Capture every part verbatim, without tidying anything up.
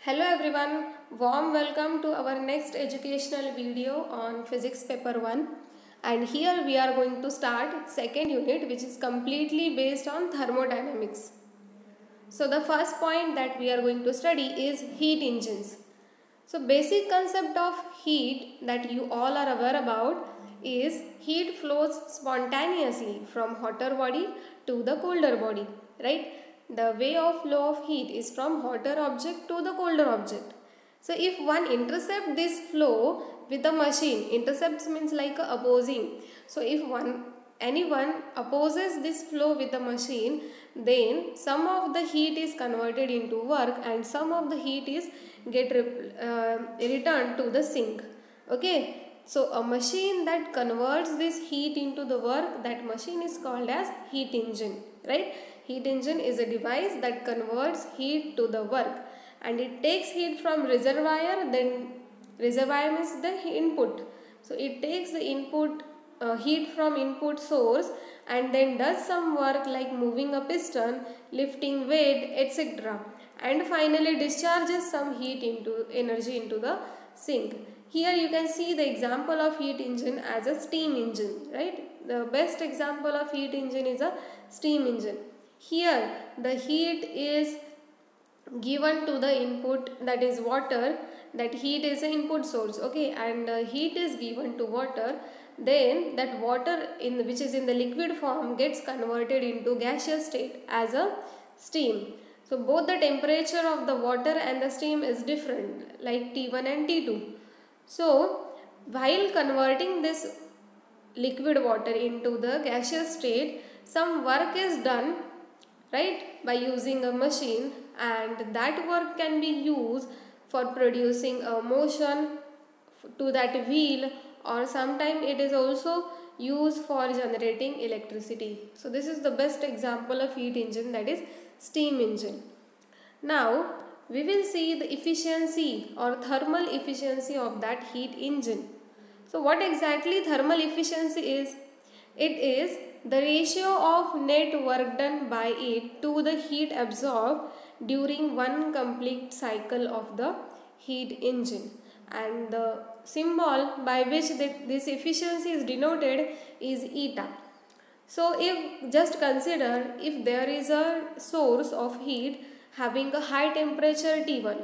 Hello everyone, warm welcome to our next educational video on physics paper one, and here we are going to start second unit which is completely based on thermodynamics. So the first point that we are going to study is heat engines. So basic concept of heat that you all are aware about is heat flows spontaneously from hotter body to the colder body, right? The way of flow of heat is from hotter object to the colder object. So if one intercept this flow with a machine, intercepts means like opposing. So if one anyone opposes this flow with the machine, then some of the heat is converted into work and some of the heat is get uh, returned to the sink. Okay, so a machine that converts this heat into the work, that machine is called as heat engine, right? Heat engine is a device that converts heat to the work, and it takes heat from reservoir. Then reservoir means the input, so it takes the input uh, heat from input source and then does some work like moving a piston, lifting weight, etc., and finally discharges some heat into energy into the sink. Here you can see the example of heat engine as a steam engine, right? The best example of heat engine is a steam engine. Here the heat is given to the input, that is water. That heat is an input source, okay, and uh, heat is given to water. Then that water in the, which is in the liquid form gets converted into gaseous state as a steam. So both the temperature of the water and the steam is different, like T one and T two. So while converting this liquid water into the gaseous state, some work is done, right, by using a machine, and that work can be used for producing a motion to that wheel, or sometime it is also used for generating electricity. So this is the best example of heat engine, that is steam engine. Now we will see the efficiency or thermal efficiency of that heat engine. So what exactly thermal efficiency is? It is the ratio of net work done by it to the heat absorbed during one complete cycle of the heat engine, and the symbol by which this efficiency is denoted is eta. So if just consider, if there is a source of heat having a high temperature T one,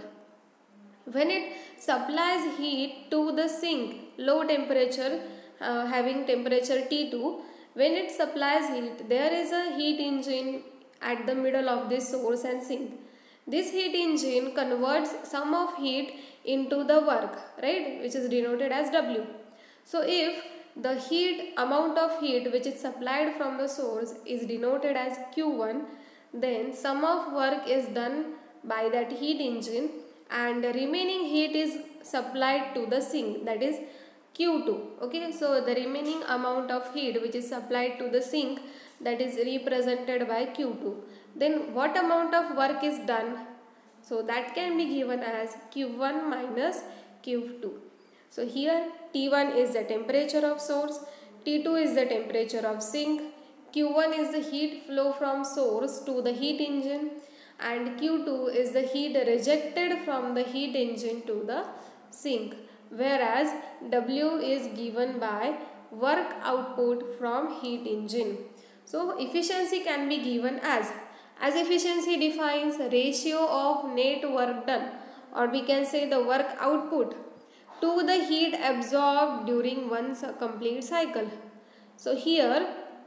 when it supplies heat to the sink, low temperature uh, having temperature T two, when it supplies heat, there is a heat engine at the middle of this source and sink. This heat engine converts some of heat into the work, right, which is denoted as W. So if the heat amount of heat which is supplied from the source is denoted as Q one, then sum of work is done by that heat engine and remaining heat is supplied to the sink, that is Q two. Okay, so the remaining amount of heat which is supplied to the sink, that is represented by Q two. Then what amount of work is done? So that can be given as Q one minus Q two. So here T one is the temperature of source, T two is the temperature of sink, Q one is the heat flow from source to the heat engine, and Q two is the heat rejected from the heat engine to the sink, whereas W is given by work output from heat engine. So efficiency can be given as, as efficiency defines ratio of net work done, or we can say the work output, to the heat absorbed during one complete cycle. So here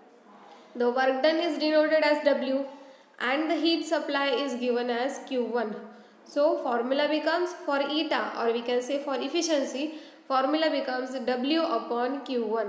the work done is denoted as W and the heat supply is given as Q one. So formula becomes for eta, or we can say for efficiency, formula becomes W upon Q one.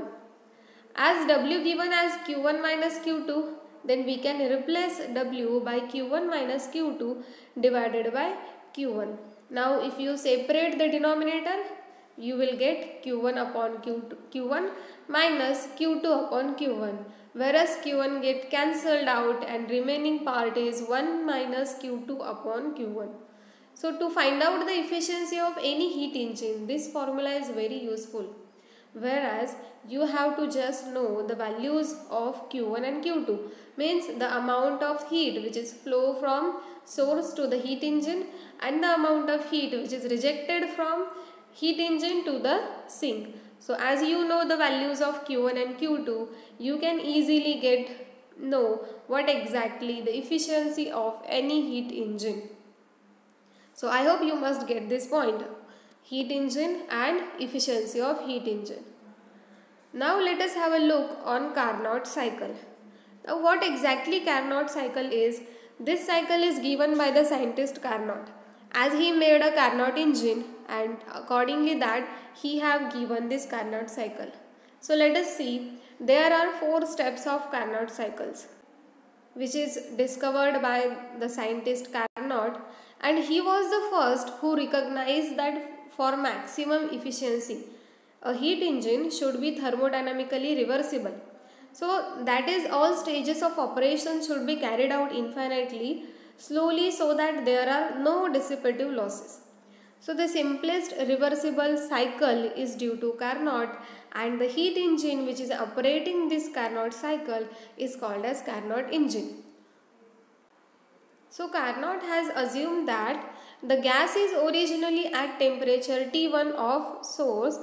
As W given as Q one minus Q two, then we can replace W by Q one minus Q two divided by Q one. Now if you separate the denominator, you will get Q one upon Q two, Q one minus Q two upon Q one, whereas Q one get cancelled out and remaining part is one minus Q two upon Q one. So to find out the efficiency of any heat engine, this formula is very useful, whereas you have to just know the values of Q one and Q two, means the amount of heat which is flow from source to the heat engine and the amount of heat which is rejected from heat engine to the sink. So as you know the values of Q one and Q two, you can easily get know what exactly the efficiency of any heat engine. So I hope you must get this point. Heat engine and efficiency of heat engine. Now let us have a look on Carnot cycle. Now what exactly Carnot cycle is? This cycle is given by the scientist Carnot, as he made a Carnot engine, and accordingly that he have given this Carnot cycle. So let us see. There are four steps of Carnot cycles which is discovered by the scientist Carnot, and he was the first who recognized that for maximum efficiency a heat engine should be thermodynamically reversible. So that is, all stages of operation should be carried out infinitely slowly so that there are no dissipative losses. So the simplest reversible cycle is due to Carnot, and the heat engine which is operating this Carnot cycle is called as Carnot engine. So Carnot has assumed that the gas is originally at temperature T one of source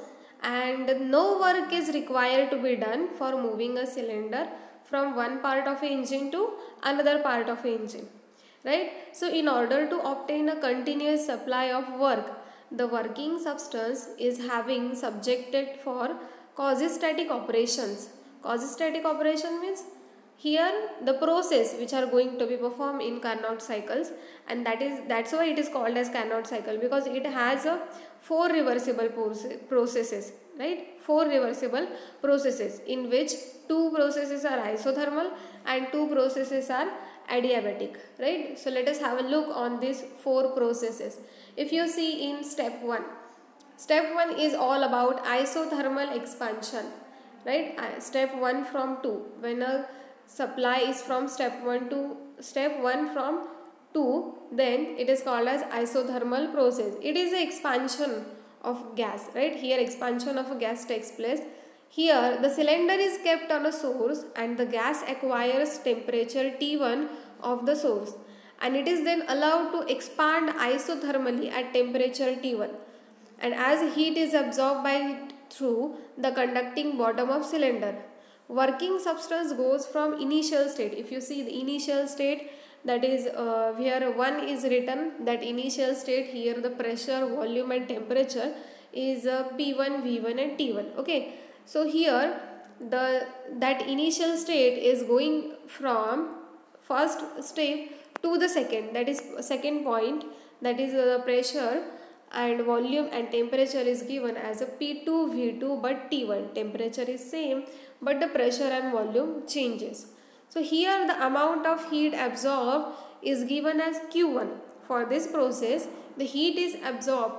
and no work is required to be done for moving a cylinder from one part of an engine to another part of an engine. Right? So in order to obtain a continuous supply of work, the working substance is having subjected for quasi-static operations. Quasi-static operation means here the process which are going to be performed in Carnot cycles, and that is that's why it is called as Carnot cycle, because it has a four reversible processes, right? Four reversible processes in which two processes are isothermal and two processes are adiabatic, right? So let us have a look on these four processes. If you see in step one, step one is all about isothermal expansion, right? Step one from two, when a supply is from step one to step one from two, then it is called as isothermal process. It is the expansion of gas, right? Here expansion of a gas takes place. Here the cylinder is kept on a source and the gas acquires temperature T one of the source, and it is then allowed to expand isothermally at temperature T one, and as heat is absorbed by through the conducting bottom of cylinder, working substance goes from initial state. If you see the initial state, that is uh, where one is written, that initial state, here the pressure, volume and temperature is uh, P one, V one and T one. Okay, so here the that initial state is going from first step to the second, that is second point, that is the uh, pressure and volume and temperature is given as a P two, V two, but T one. Temperature is same but the pressure and volume changes. So here the amount of heat absorbed is given as Q one. For this process the heat is absorbed,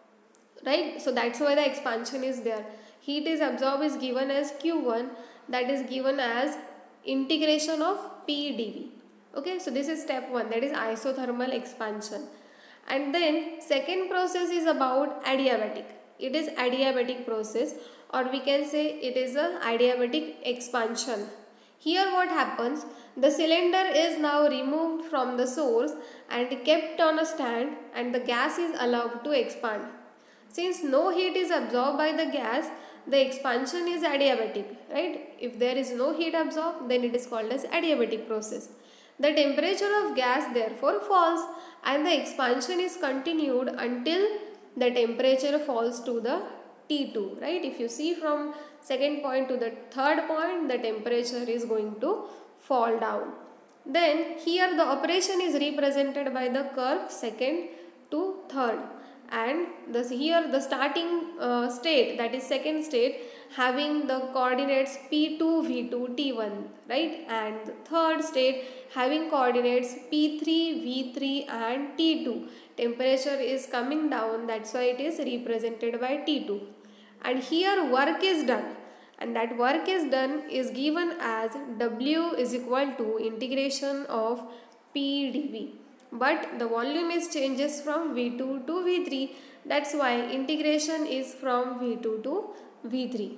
right? So that's why the expansion is there. Heat is absorbed is given as Q one, that is given as integration of P dV. Okay, so this is step one, that is isothermal expansion. And then second process is about adiabatic. It is adiabatic process, or we can say it is a adiabatic expansion. Here what happens, the cylinder is now removed from the source and kept on a stand, and the gas is allowed to expand. Since no heat is absorbed by the gas, the expansion is adiabatic, right? If there is no heat absorbed, then it is called as adiabatic process. The temperature of gas therefore falls and the expansion is continued until the temperature falls to the T two, right? If you see from second point to the third point, the temperature is going to fall down. Then here the operation is represented by the curve second to third, and this here the starting uh, state, that is second state, having the coordinates P two, V two, T one, right? And the third state having coordinates P three, V three and T two. Temperature is coming down, that's why it is represented by T two. And here work is done, and that work is done is given as W is equal to integration of P dV. But the volume is changes from V two to V three, that's why integration is from V two to V three,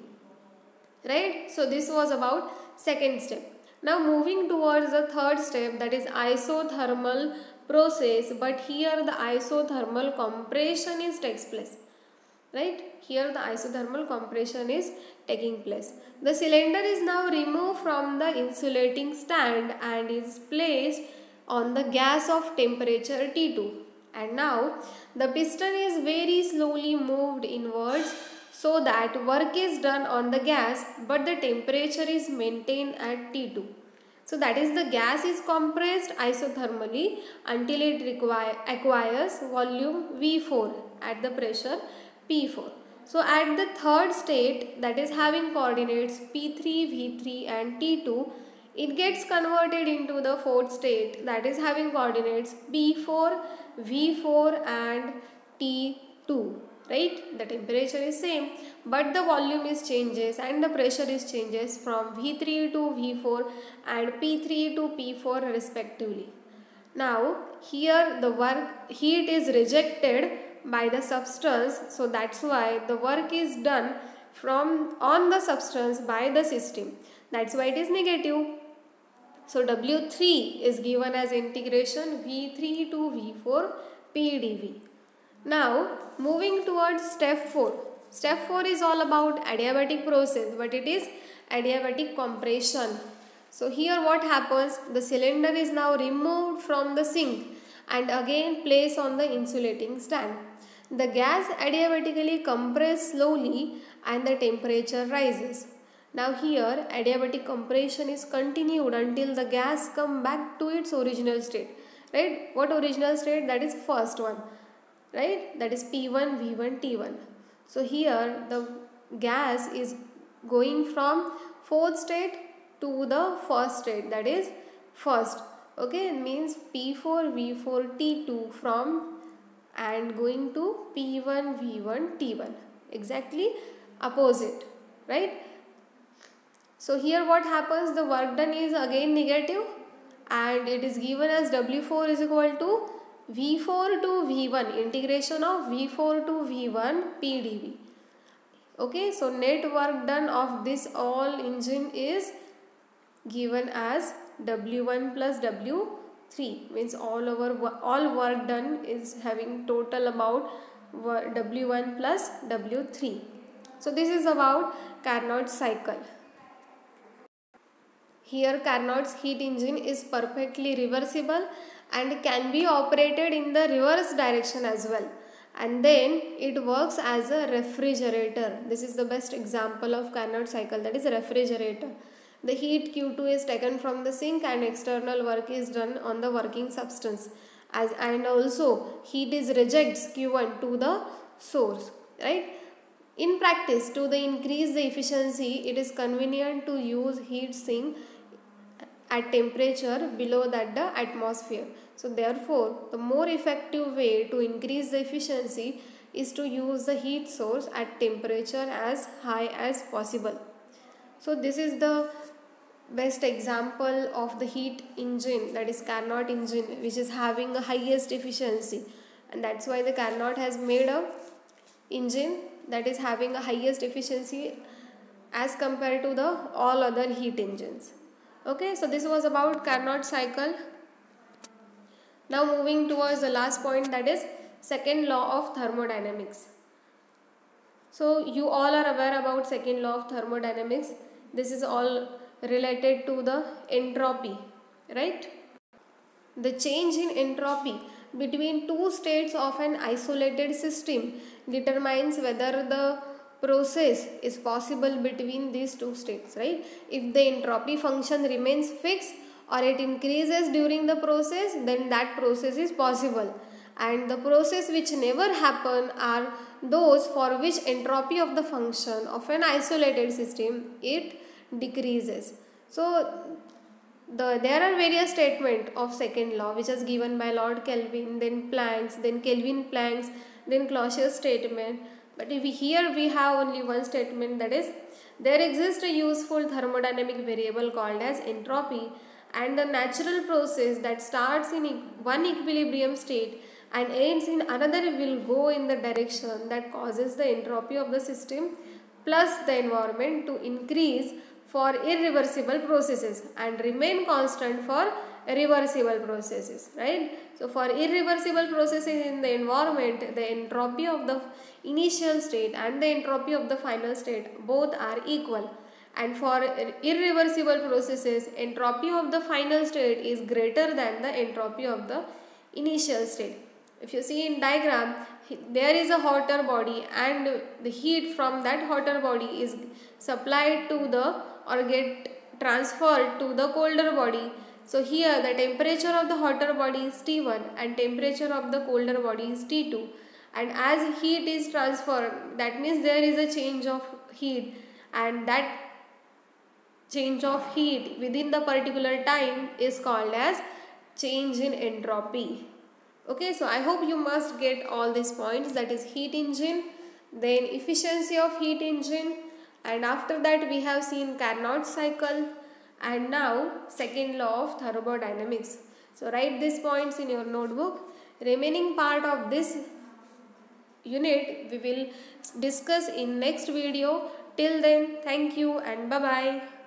right? So this was about second step. Now moving towards the third step, that is isothermal process, but here the isothermal compression is takes place. Right? Here the isothermal compression is taking place. The cylinder is now removed from the insulating stand and is placed on the gas of temperature T two. And now the piston is very slowly moved inwards so that work is done on the gas, but the temperature is maintained at T two. So that is, the gas is compressed isothermally until it require, acquires volume V four at the pressure P four. So at the third state, that is having coordinates P three, V three and T two, it gets converted into the fourth state, that is having coordinates P four, V four and T two. Right? The temperature is same, but the volume is changes and the pressure is changes from V three to V four and P three to P four respectively. Now here the work heat is rejected by the substance, so that's why the work is done from on the substance by the system. That's why it is negative. So W three is given as integration V three to V four P d V. Now moving towards step four. Step four is all about adiabatic process, but it is adiabatic compression. So here what happens, the cylinder is now removed from the sink and again placed on the insulating stand. The gas adiabatically compresses slowly and the temperature rises. Now here adiabatic compression is continued until the gas come back to its original state. Right? What original state? That is first one. Right? That is P one, V one, T one. So here the gas is going from fourth state to the first state, that is first. Okay, it means P four, V four, T two from and going to P one, V one, T one. Exactly opposite. Right? So here what happens, the work done is again negative and it is given as W four is equal to V four to V one, integration of V four to V one P d V. Okay, so net work done of this all engine is given as W one plus W three, means all over all work done is having total about W one plus W three. So this is about Carnot cycle. Here Carnot's heat engine is perfectly reversible and can be operated in the reverse direction as well, and then it works as a refrigerator. This is the best example of Carnot cycle, that is a refrigerator. The heat Q two is taken from the sink and external work is done on the working substance, as and also heat is rejects Q one to the source. Right? In practice, to the increase the efficiency, it is convenient to use heat sink at temperature below that the atmosphere. So therefore, the more effective way to increase the efficiency is to use the heat source at temperature as high as possible. So this is the best example of the heat engine, that is Carnot engine, which is having the highest efficiency, and that's why the Carnot has made a engine that is having a highest efficiency as compared to the all other heat engines. Okay, so this was about Carnot cycle. Now moving towards the last point, that is second law of thermodynamics. So you all are aware about second law of thermodynamics. This is all related to the entropy, right? The change in entropy between two states of an isolated system determines whether the process is possible between these two states, right? If the entropy function remains fixed or it increases during the process, then that process is possible, and the process which never happen are those for which entropy of the function of an isolated system it decreases. So the there are various statements of second law which is given by Lord Kelvin, then Planck's, then Kelvin Planck's, then Clausius statement. But if we, here we have only one statement, that is there exists a useful thermodynamic variable called as entropy, and the natural process that starts in one equilibrium state and ends in another will go in the direction that causes the entropy of the system plus the environment to increase for irreversible processes and remain constant for reversible processes, right? So for irreversible processes in the environment, the entropy of the initial state and the entropy of the final state both are equal, and for irreversible processes, entropy of the final state is greater than the entropy of the initial state. If you see in diagram, there is a hotter body and the heat from that hotter body is supplied to the or get transferred to the colder body. So here the temperature of the hotter body is T one and temperature of the colder body is T two, and as heat is transferred, that means there is a change of heat, and that change of heat within the particular time is called as change in entropy. Okay, so I hope you must get all these points, that is heat engine, then efficiency of heat engine, and after that we have seen Carnot cycle, and now second law of thermodynamics. So write these points in your notebook. Remaining part of this unit we will discuss in next video. Till then, thank you and bye bye.